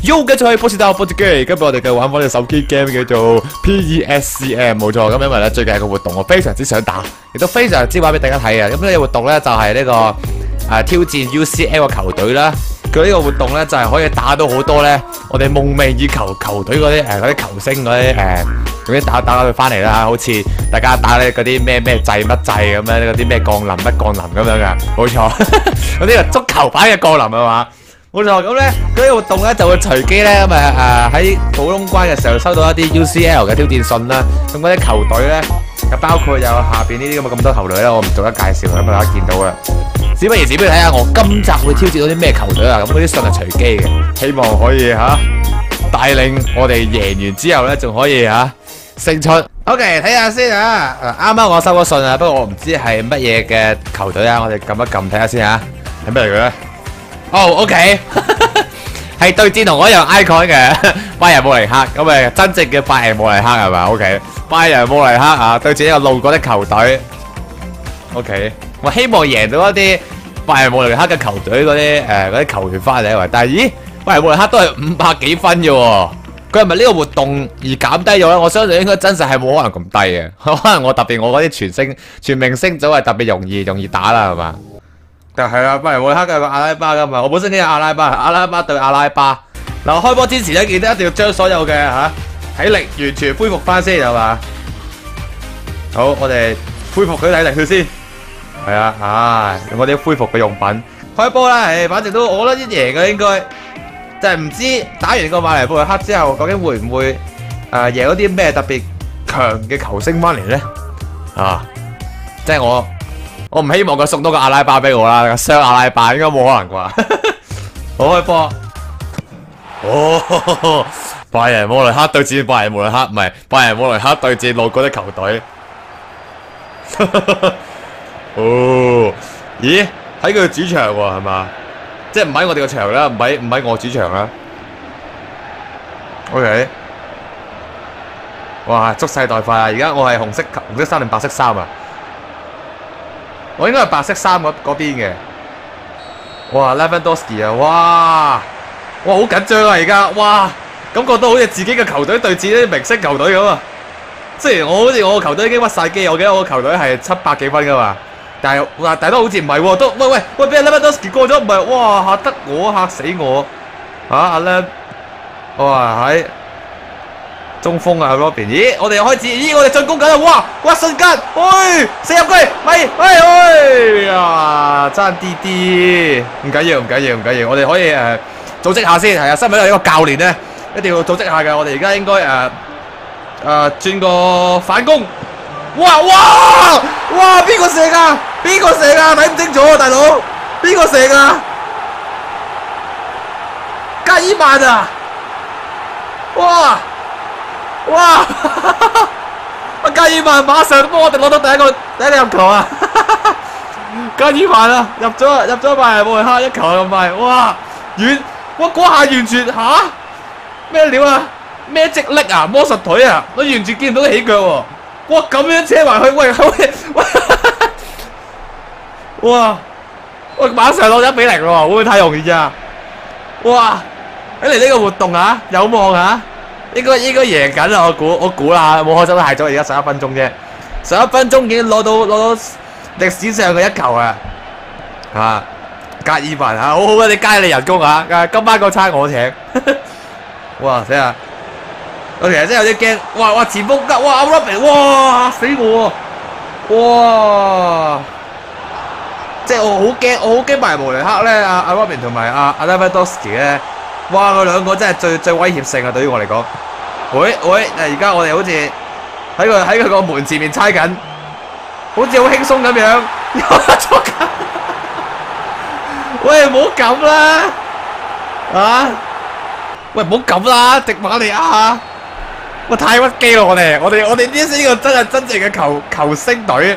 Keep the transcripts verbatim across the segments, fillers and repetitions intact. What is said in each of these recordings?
Yo， 跟住可以 post 到 post 機，今日我哋嘅玩翻隻手機 game 叫做 P E S C M， 冇錯。咁因為咧最近有個活動，我非常之想打，亦都非常之玩俾大家睇啊。咁呢個活動咧就係呢個誒挑戰 U C L 嘅球隊啦。佢呢個活動咧就係可以打到好多咧，我哋夢寐以求球隊嗰啲誒嗰啲球星嗰啲誒嗰啲打打佢翻嚟啦，好似大家打咧嗰啲咩咩制乜制咁樣，嗰啲咩降臨乜降臨咁樣噶，冇錯。嗰啲係足球版嘅降臨啊嘛。冇錯，咁咧嗰啲活動咧就會隨機咧咁啊誒喺普通關嘅時候收到一啲 U C L 嘅挑戰信啦。咁嗰啲球隊咧就包括有下邊呢啲咁嘅咁多球隊啦，我唔逐一介紹，咁大家見到啦。只不如只不如睇下我今集會挑戰到啲咩球隊啊！咁嗰啲信係隨機嘅，希望可以嚇帶領我哋贏完之後咧，仲可以嚇勝出。OK， 睇下先啊！啱啱我收咗信啊，不過我唔知係乜嘢嘅球隊啊，我哋撳一撳睇下先嚇，係咩嚟嘅咧？哦 ，OK， 係對戰同我一樣 icon 嘅拜仁慕尼黑，咁誒真正嘅拜仁慕尼黑係咪 ？OK， 拜仁慕尼黑啊，對戰一個路過的球隊。OK， 我希望贏到一啲拜仁慕尼黑嘅球隊嗰啲誒嗰啲球員翻嚟，但係咦，拜仁慕尼黑都係五百幾分嘅喎，佢係咪呢個活動而減低咗咧？我相信應該真實係冇可能咁低嘅，可能我特別我嗰啲全星全明星組係特別容易容易打啦，係嘛？但係啦，拜仁慕尼黑有個阿拉巴噶嘛，我本身都有阿拉巴，阿拉巴對阿拉巴。嗱，開波之前咧，記得一定要將所有嘅嚇體力完全恢復翻先，係嘛？好，我哋恢復佢體力佢先。係啊，唉，用嗰啲恢復嘅用品。開波啦，誒，反正都我覺得贏嘅應該，就係唔知打完個馬尼布尼克之後，究竟會唔會誒贏到啲咩特別強嘅球星翻嚟咧？啊，即係我。我唔希望佢送多個阿拉巴俾我啦，雙阿拉巴應該冇可能啩。好開波，哦，拜仁慕尼黑對戰拜仁慕尼黑，唔係拜仁慕尼黑對戰路過的球隊。哦，咦？喺佢主場喎，係嘛？即係唔喺我哋個場啦，唔喺唔喺我主場啦。OK， 哇，蓄勢待發啊！而家我係紅色紅色衫定白色衫啊？我應該係白色衫嗰嗰邊嘅。哇 ，Lewandowski 啊，哇，哇好緊張啊！而家，哇，感覺到好似自己嘅球隊對戰啲明星球隊咁啊！雖然我好似我個球隊已經屈晒機，我記得我個球隊係七百幾分噶嘛，但係哇，但係都好似唔係喎，都喂喂喂，俾阿 Lewandowski 過咗唔係，哇嚇得我嚇死我嚇阿 Lew，哇喺。中鋒啊 ，Robin， 咦，我哋又開始，咦，我哋進攻緊啦，哇，哇，瞬間，喂，射入去，咪，喂，喂，呀，爭啲啲，唔緊要，唔緊要，唔緊要，我哋可以誒組織下先，係啊，身為一個教練咧，一定要組織下嘅，我哋而家應該誒誒轉個反攻，哇哇哇，邊個射㗎？邊個射㗎？睇唔清楚啊，大佬，邊個射㗎？加爾曼啊，哇！哇！阿加爾曼馬上幫我哋攞到第一個第一個入球啊！加爾曼啊，入咗入咗拜仁慕尼黑一球咁快，哇！遠，哇嗰下完全吓咩料啊？咩直力啊？魔術腿啊！我完全見唔到起腳喎！哇咁樣扯埋去，喂喂喂！哇！喂馬上攞一比零喎，會唔會太容易咋？哇！睇嚟呢個活動啊，有望啊！應該應該贏緊啦，我估我估啦，冇開心太早，而家十一分鐘啫，十一分鐘已經攞到攞到歷史上嘅一球啊！啊，格爾文啊，好好啊，你加你人工啊，今晚個餐我請。哇，睇下，我其實真係有啲驚，哇哇前鋒吉，哇阿 Robin， 哇嚇死我喎！哇，即係我好驚，我好驚拜仁慕尼黑咧，阿阿 Robin 同埋阿阿 Lewandowski 咧。哇！佢兩個真係最最威脅性啊！對於我嚟講，喂喂，而家我哋好似喺佢喺佢個門前面猜緊，好似好輕鬆咁樣，有得捉緊。喂，唔好咁啦，啊！喂，唔好咁啦，迪馬利亞，喂太屈機咯！我哋我哋我哋呢呢個真係真正嘅球球星隊。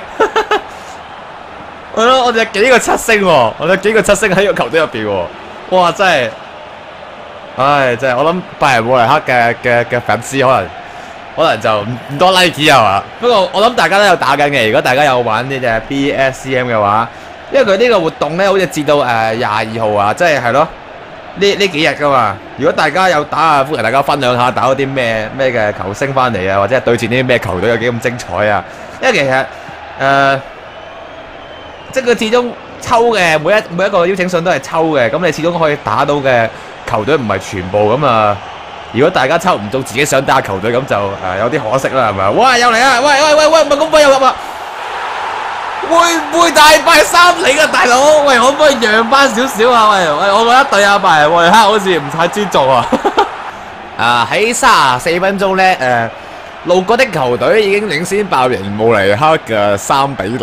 係咯，我哋有幾個七星喎，我哋有幾個七星喺個球隊入邊喎，哇！真係〜唉，真係我諗拜仁慕尼黑嘅嘅嘅粉絲可能可能就唔唔多 like 係嘛？不過我諗大家都有打緊嘅，如果大家有玩呢隻 P E S C M 嘅話，因為佢呢個活動咧好似至到誒廿二號啊，即係係咯， 呢呢幾日噶嘛。如果大家有打啊，歡迎大家分享下打咗啲咩咩嘅球星翻嚟啊，或者係對戰啲咩球隊有幾咁精彩啊。因為其實誒、呃，即係佢始終抽嘅每一每一個邀請信都係抽嘅，咁你始終可以打到嘅球隊唔係全部咁啊。如果大家抽唔中自己想打球隊，咁就誒、呃、有啲可惜啦，係咪？哇！又嚟啊！喂喂喂喂，唔係咁快又入啊！會唔會大敗三零啊，大佬？喂，可唔可以讓翻少少啊？喂喂，我覺得對阿拜仁慕尼黑好似唔太尊重啊！啊喺三十四分鐘咧，誒路過的球隊已經領先拜仁慕尼黑嘅三比零，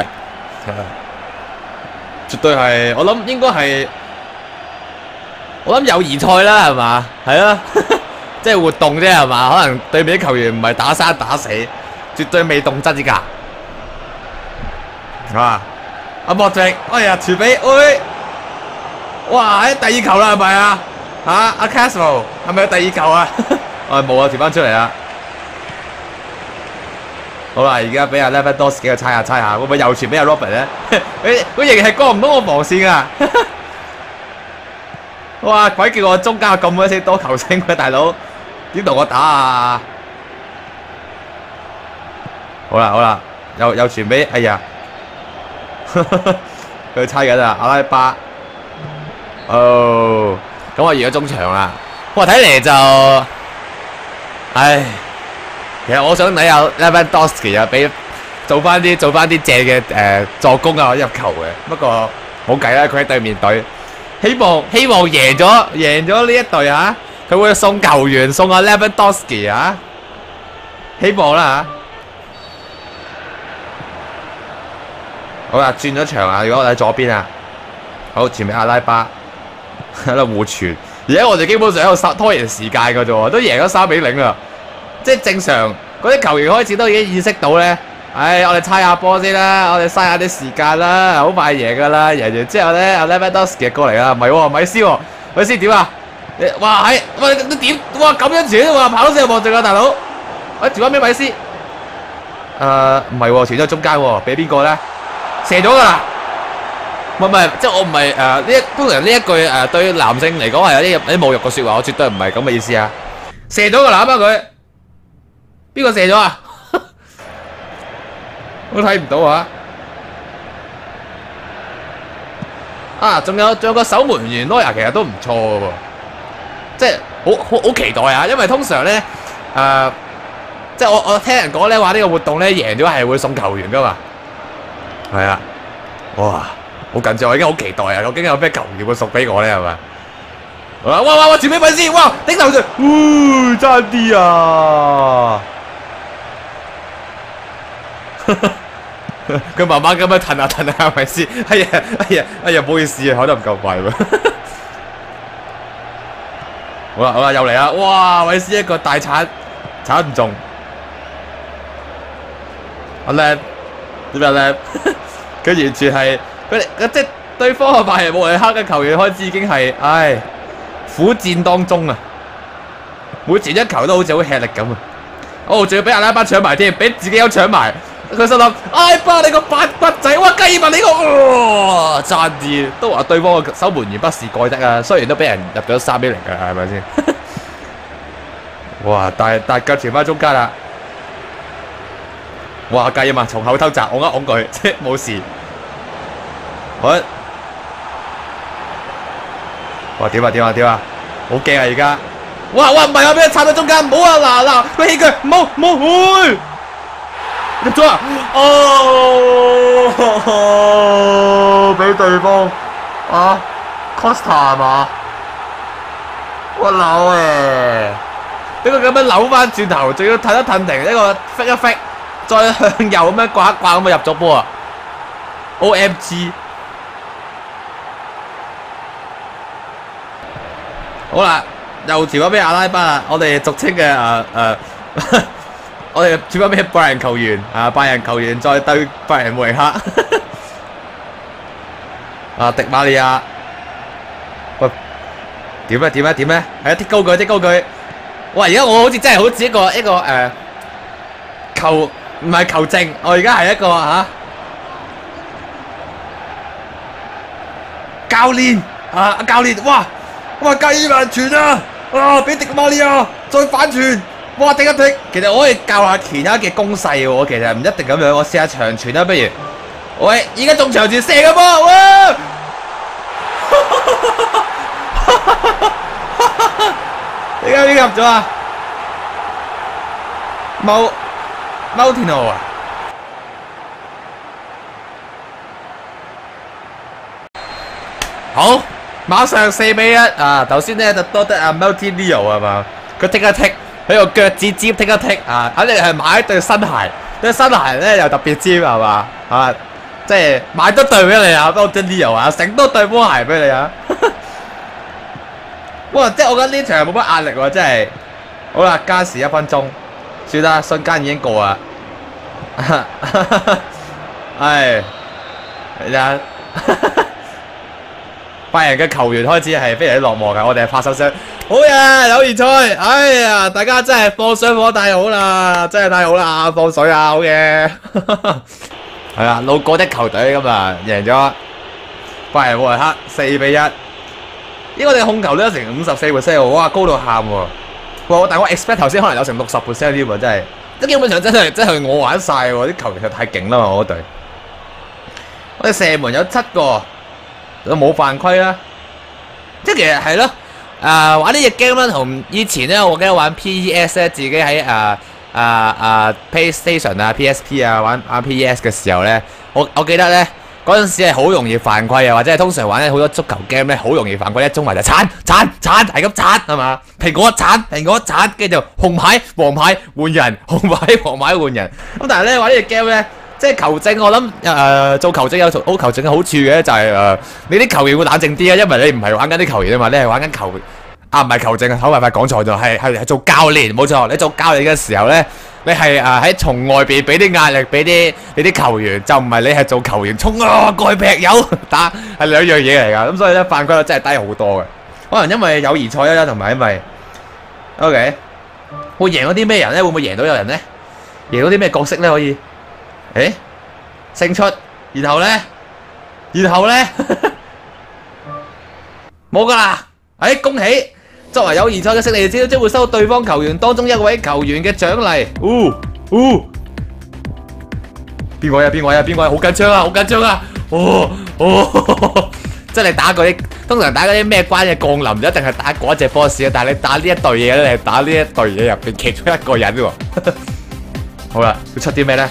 絕對係我諗應該係我諗友誼賽啦，係嘛？係啊，即係活動啫，係嘛？可能對面啲球員唔係打生打死，絕對未動真之㗎。啊！阿莫迪，哎呀，傳俾，喂，哇！喺第二球啦，係咪啊？嚇，阿 Castro 係咪有第二球啊？啊冇啊，傳翻出嚟啦。好啦，而家俾阿 Lewandowski 嘅猜下猜下，會唔會又傳俾阿 Robert 咧？佢佢仍然係過唔到我防線啊！哇！鬼叫我中間有咁鬼死多球星嘅大佬，點同我打啊？好啦好啦，又又傳俾，哎呀！佢猜緊啊，阿拉巴，哦，咁我完咗中場啦。哇，睇嚟就，唉，其實我想睇下 Lewandowski 啊，俾做翻啲做翻啲正嘅誒助攻啊，入球嘅。不過冇計啦，佢喺對面隊，希望希望贏咗贏咗呢一隊啊，佢會送球員送阿 Lewandowski 啊，希望啦嚇。好啦，轉咗場啊！如果我喺左邊啊，好前面阿拉巴喺度互傳，而家我哋基本上喺度拖延時間㗎啫喎，都贏咗三比零啦。即係正常嗰啲球員開始都已經意識到咧，唉，我哋猜下波先啦，我哋嘥下啲時間啦，好快贏㗎啦！贏完之後咧，阿 Lewandowski 過嚟啦，唔係喎，米斯喎，米斯點啊？哇係，喂都點？哇咁樣傳喎，跑死又望住啊大佬！喂傳翻俾米斯，誒唔係喎，傳咗中間喎，俾邊個咧？射咗噶啦，唔係唔係，即係我唔係誒呢一通常呢一句誒、呃、對男性嚟講係有啲有啲侮辱嘅説話，我絕對唔係咁嘅意思啊！射咗噶啦，啱啱佢邊個射咗啊？我睇唔到啊！啊，仲有仲有個守門員 Neuer 其實都唔錯嘅喎，即係好好好期待啊！因為通常咧誒、呃，即係我我聽人講咧話呢個活動咧贏咗係會送球員噶嘛。係啊，哇，好緊張，我已經好期待啊！究竟有咩球員會送俾我咧？係咪？哇哇哇！傳俾米斯，哇，頂頭上，呜，爭啲啊！佢慢慢咁樣褪下褪下米斯，哎呀哎呀哎呀，唔好意思啊，跑得唔夠快喎。好啦好啦，又嚟啦！哇，米斯一個大鏟，鏟唔中，阿靚。點解咧？佢完全係佢哋，即係對方嘅拜仁慕尼黑嘅球員開始已經係，唉，苦戰當中啊！每前一球都好似好吃力咁啊！哦，仲要俾阿拉巴搶埋添，俾自己有搶埋。佢心諗：阿拉巴你個八骨仔，哇雞物你個，哇爭啲都話對方嘅守門員不是蓋得啊！雖然都俾人入咗三比零㗎，係咪先？哇！但係但係腳傳翻中間啦。哇計啊嘛，從後偷襲，我呃佢，即係冇事。好，哇點啊點啊點啊，好驚啊而家！哇哇唔係啊，俾人插到中間，唔好啊嗱嗱，佢起腳，唔好唔好去，入咗啊！哦，俾對方啊 Costa 係嘛？我扭誒，俾佢咁樣扭翻轉頭，仲要褪一褪停，一個 fake 一 fake。再向右咁樣掛一掛咁啊入咗波啊 ！O M G！ 好啦，又傳翻俾阿拉巴啦，我哋俗稱嘅誒誒，我哋傳翻俾拜仁球員啊，拜仁球員再對拜仁慕尼黑啊，迪馬利亞，喂，點咧點咧點咧？係啊，踢高佢踢高佢！哇！而家我好似真係好似一個一個誒球。唔係球證，我而家係一個嚇、啊、教練啊！教練，哇！ 哇！加爾文傳啊！啊！俾迪馬利亞再反傳，哇！踢一踢，其實我可以教下其他嘅攻勢喎。我其實唔一定咁樣，我試下長傳啦，不如。喂！而家仲長傳射嘅波，哇！點解點入咗啊？冇冇田路啊！好。馬上四比一啊！頭先咧就多得阿 Multi Leo 係嘛，佢踢一踢，佢個腳趾尖踢一踢啊！肯定係買一對新鞋，對新鞋咧又特別尖係嘛啊！即係買多對俾你啊 ，Multi Leo 啊，整多對波鞋俾你啊！哇！即係我覺得呢場冇乜壓力喎，真係。好啦，加時一分鐘，算啦，瞬間已經過啦。唉，你睇。拜仁嘅球員開始係非常之落寞㗎，我哋係拍手聲，好呀，友誼賽，哎呀，大家真係放水火太好啦，真係太好啦，放水啊，好嘢，係啊，路過的球隊咁啊，贏咗拜仁慕尼黑四比一，咦，我哋控球率成五十四 percent 喎，哇，高到喊喎，哇，但係我 expect 頭先可能有成六十 percent 添喎，真係，即基本上真係真係我玩晒喎，啲球員實太勁啦嘛，我嗰隊，我哋射門有七個。都冇犯規啦，即係其實係咯，誒玩呢隻 game 咧，同以前咧，我記得玩 P E S 咧，自己喺誒誒誒 PlayStation 啊、P S P 啊玩玩 P E S 嘅時候咧，我我記得咧嗰陣時係好容易犯規啊，或者係通常玩咧好多足球 game 咧，好容易犯規，一中埋就鏟鏟鏟係咁鏟係嘛，蘋果鏟蘋果鏟，跟住就紅牌黃牌換人，紅牌黃牌換人，咁但係咧玩呢隻 game 咧。即係球證，我諗誒、呃、做球證有好球證嘅好處嘅就係、是、誒、呃、你啲球員會冷靜啲啊，因為你唔係玩緊啲球員啊嘛，你係玩緊球啊唔係球證啊，好快快講錯咗，係係係做教練冇錯，你做教練嘅時候咧，你係誒喺從外邊俾啲壓力俾啲你啲球員，就唔係你係做球員衝啊過去劈友打係兩樣嘢嚟㗎，咁所以咧犯規率真係低好多嘅，可能因為友誼賽啦，同埋因為 OK 會贏到啲咩人咧？會唔會贏到有人咧？贏到啲咩角色咧？可以？誒，勝出，然後咧，然後咧，冇噶啦！誒，恭喜！作為友誼賽嘅勝利者，將會收到對方球員當中一位球員嘅獎勵。哦，哦，邊位啊？邊位啊？邊位？好緊張啊！好緊張啊！哦，哦，即係你打嗰啲，通常打嗰啲咩關嘅降臨，唔一定係打嗰隻 boss 啊，但係你打呢一隊嘢咧，你係打呢一隊嘢入邊其中一個人喎。好啦，要出啲咩咧？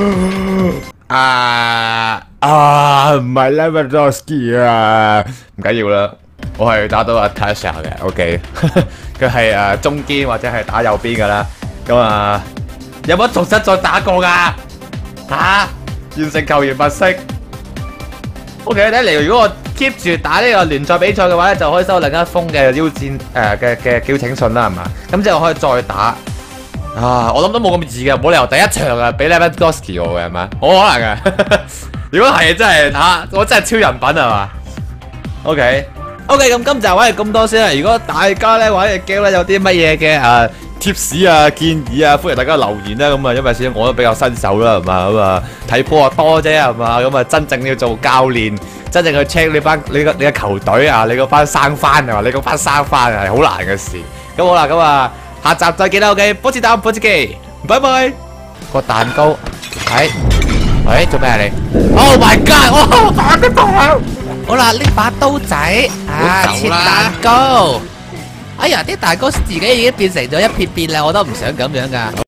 啊啊，唔係 Lewandowski 啊，唔緊要啦，我係打到阿 Tasha 嘅 ，OK，佢係誒中堅或者係打右邊噶啦，咁啊有冇重新再打過噶？嚇，完成球員物色 ，OK，睇嚟如果我 keep 住打呢個聯賽比賽嘅話咧，就可以收另一封嘅邀戰誒嘅嘅邀請信啦，係嘛？咁之後可以再打。啊！我諗都冇咁易嘅，冇理由第一場啊俾 Lewandowski 我嘅係嘛？冇可能嘅。如果係真係嚇，我真係超人品係嘛 ？OK OK， 咁今集玩係咁多先啦。如果大家咧玩嘅 game 咧有啲乜嘢嘅誒貼士啊建議啊，歡迎大家留言啦。咁啊，因為始終我都比較新手啦，係嘛？咁啊睇波啊多啫係嘛？咁啊真正要做教練，真正去 check 你班你個你個球隊啊，你嗰班生番係嘛？你嗰班生番係好難嘅事。咁好啦，咁啊。下集再見啦 ，OK， 波子蛋波子機，拜拜。個蛋糕，係，喂，做咩啊你 ？Oh my god！ 哇，打得到！好啦，呢把刀仔啊，切蛋糕。哎呀，啲蛋糕自己已經變成咗一片片啦，我都唔想咁樣噶。